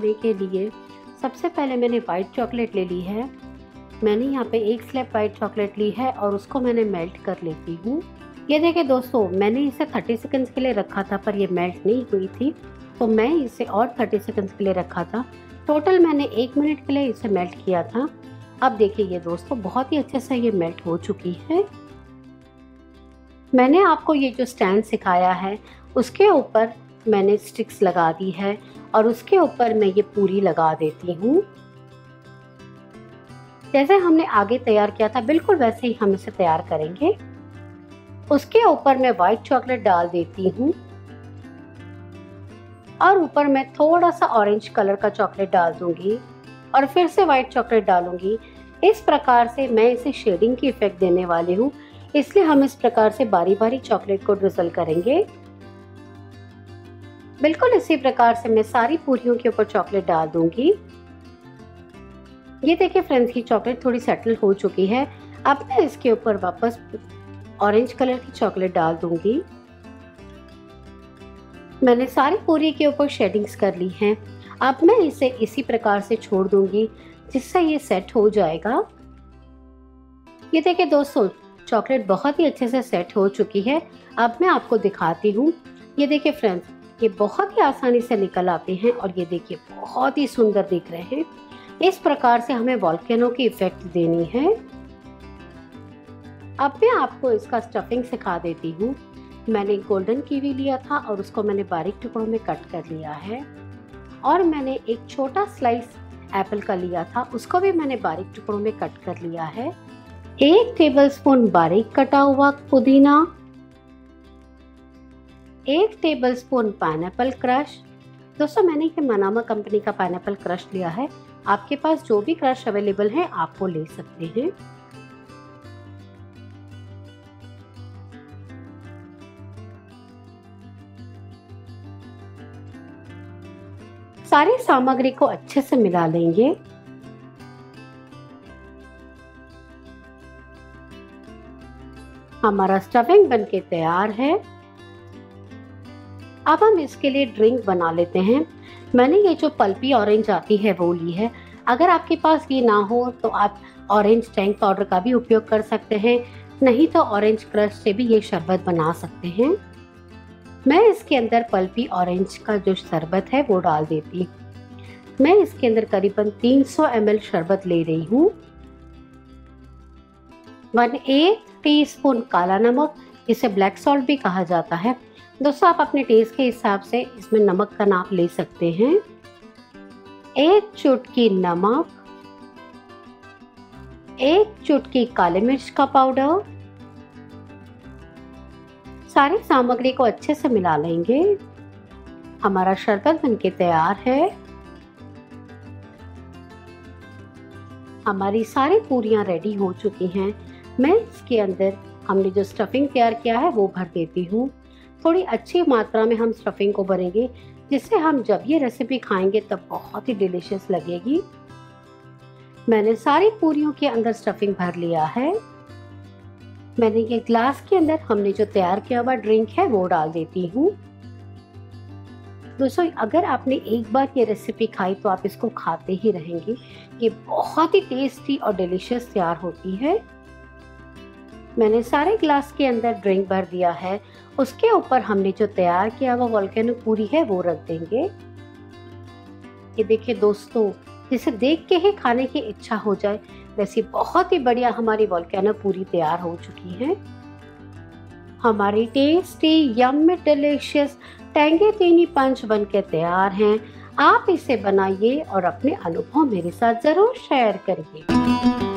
बनाने के लिए सबसे पहले मैंने वाइट चॉकलेट ले ली है। मैंने यहाँ पे एक स्लैब वाइट चॉकलेट ली है और उसको मैंने मेल्ट कर लेती हूँ। ये देखिए दोस्तों, मैंने इसे 30 सेकंड्स के लिए रखा था पर ये मेल्ट नहीं हुई थी, तो मैं इसे और 30 सेकंड्स के लिए रखा था। टोटल मैंने 1 मिनट के लिए इसे मेल्ट किया था। अब देखिए ये दोस्तों, बहुत ही अच्छे से ये मेल्ट हो चुकी है। मैंने आपको ये जो स्टैंड सिखाया है उसके ऊपर मैंने स्टिक्स लगा दी है और उसके ऊपर मैं ये पूरी लगा देती हूँ। जैसे हमने आगे तैयार किया था बिल्कुल वैसे ही हम इसे तैयार करेंगे। उसके ऊपर मैं वाइट चॉकलेट डाल देती हूँ और ऊपर मैं थोड़ा सा ऑरेंज कलर का चॉकलेट डाल दूंगी और फिर से वाइट चॉकलेट डालूंगी। इस प्रकार से मैं इसे शेडिंग की इफेक्ट देने वाली हूँ, इसलिए हम इस प्रकार से बारी बारी चॉकलेट को ड्रिजल करेंगे। बिल्कुल इसी प्रकार से मैं सारी पूरियों के ऊपर चॉकलेट डाल दूंगी। ये देखिए फ्रेंड्स, की चॉकलेट थोड़ी सेटल हो चुकी है। अब मैं इसके ऊपर वापस ऑरेंज कलर की चॉकलेट डाल दूंगी। मैंने सारी पूरी के ऊपर शेडिंग्स कर ली हैं। अब मैं इसे इसी प्रकार से छोड़ दूंगी जिससे ये सेट हो जाएगा। ये देखिए दोस्तों, चॉकलेट बहुत ही अच्छे से सेट हो चुकी है। अब मैं आपको दिखाती हूँ। ये देखिए फ्रेंड्स, ये बहुत ही आसानी से निकल आते हैं और ये देखिए बहुत ही सुंदर दिख रहे हैं। इस प्रकार से हमें वोल्केनो की इफेक्ट देनी है। अब मैं आपको इसका स्टफिंग सिखा देती हूँ। मैंने गोल्डन कीवी लिया था और उसको मैंने बारीक टुकड़ों में कट कर लिया है और मैंने एक छोटा स्लाइस एप्पल का लिया था, उसको भी मैंने बारीक टुकड़ों में कट कर लिया है। 1 टेबलस्पून बारीक कटा हुआ पुदीना, 1 टेबलस्पून पाइनएप्पल क्रश। दोस्तों मैंने ये मनामा कंपनी का पाइनएप्पल क्रश लिया है। आपके पास जो भी क्रश अवेलेबल है आप वो ले सकते हैं। सारी सामग्री को अच्छे से मिला लेंगे। हमारा स्टफिंग बनके तैयार है। अब हम इसके लिए ड्रिंक बना लेते हैं। मैंने ये जो पल्पी ऑरेंज आती है वो ली है। अगर आपके पास ये ना हो तो आप ऑरेंज टैंक पाउडर का भी उपयोग कर सकते हैं, नहीं तो ऑरेंज क्रश से भी ये शरबत बना सकते हैं। मैं इसके अंदर पल्पी ऑरेंज का जो शरबत है वो डाल देती हूँ। मैं इसके अंदर करीबन 300 ml शरबत ले रही हूँ। 1/8 टीस्पून काला नमक, इसे ब्लैक सॉल्ट भी कहा जाता है। दोस्तों आप अपने टेस्ट के हिसाब से इसमें नमक का नाप ले सकते हैं। 1 चुटकी नमक, 1 चुटकी काली मिर्च का पाउडर। सारी सामग्री को अच्छे से मिला लेंगे। हमारा शरबत बनके तैयार है। हमारी सारी पूरियां रेडी हो चुकी हैं। मैं इसके अंदर हमने जो स्टफिंग तैयार किया है वो भर देती हूँ। थोड़ी अच्छी मात्रा में हम स्टफिंग को भरेंगे, जिससे हम जब ये रेसिपी खाएंगे तब बहुत ही डिलीशियस लगेगी। मैंने सारी पूरियों के अंदर स्टफिंग भर लिया है। मैंने ये ग्लास के अंदर हमने जो तैयार किया हुआ ड्रिंक है वो डाल देती हूँ। दोस्तों अगर आपने एक बार ये रेसिपी खाई तो आप इसको खाते ही रहेंगे। ये बहुत ही टेस्टी और डिलीशियस तैयार होती है। मैंने सारे ग्लास के अंदर ड्रिंक भर दिया है। उसके ऊपर हमने जो तैयार किया हुआ वोल्केनो पूरी है वो रख देंगे। ये देखिए दोस्तों, जिसे देख के ही खाने की इच्छा हो जाए वैसी बहुत ही बढ़िया हमारी वोल्केनो पूरी तैयार हो चुकी है। हमारी टेस्टी यम्मी डिलीशियस टैंगेटीनी पंच बनके तैयार हैं। आप इसे बनाइए और अपने अनुभव मेरे साथ जरूर शेयर करिए।